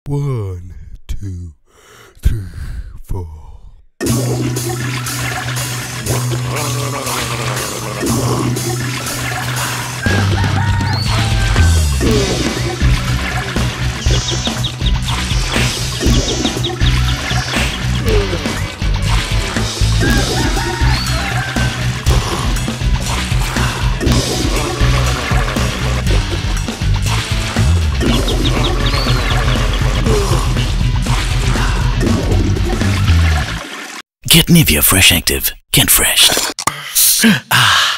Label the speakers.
Speaker 1: 1, 2, 3, 4.
Speaker 2: Get NIVEA Fresh Active. Get fresh. Ah.